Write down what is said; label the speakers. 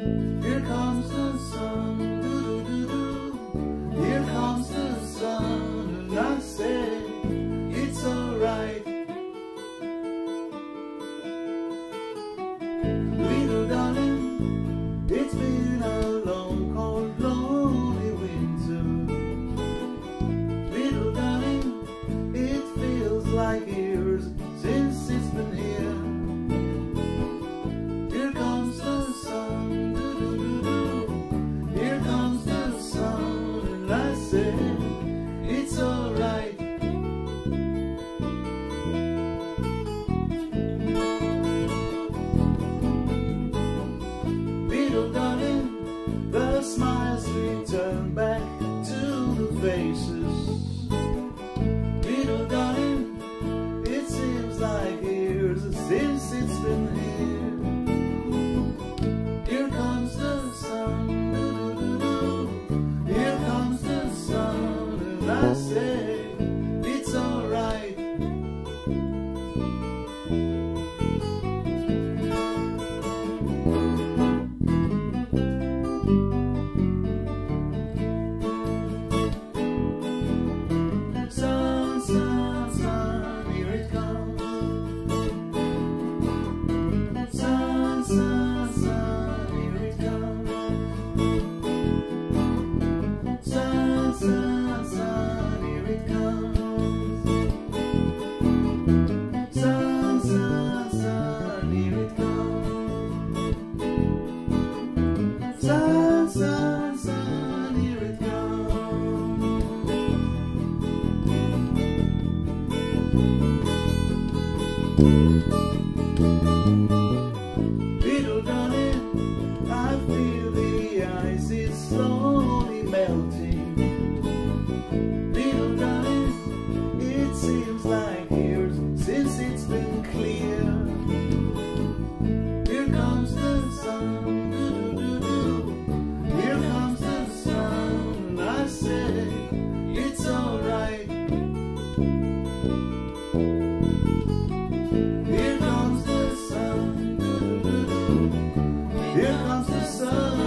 Speaker 1: Here comes the sun, doo-doo-doo-doo. Here comes the sun, and I say it's alright. Little darling, it's been a long, cold, lonely winter. Little darling, it feels like years since it's been here. Here comes the sun, doo-doo-doo-doo. Here comes the sun, and I say it's alright. Little darling, the smiles return back to the faces. Little darling, it seems like years since it's been here. Here comes the sun, doo-doo-doo-doo. Here comes the sun, and I say it's alright. Sun, sun, sun, here it comes. Sun, sun, sun, here it comes. Sun, sun, sun, here it comes. Sun, sun, sun, here it comes. Sun, sun, sun, here it comes. Little darling, I feel the ice is slowly melting. Little darling, it seems like years since it's been clear. Here comes the sun, doo-doo-doo-doo. Here comes the sun, and I say it's alright. Here comes the sun, doo-doo-doo-doo. Here comes the sun.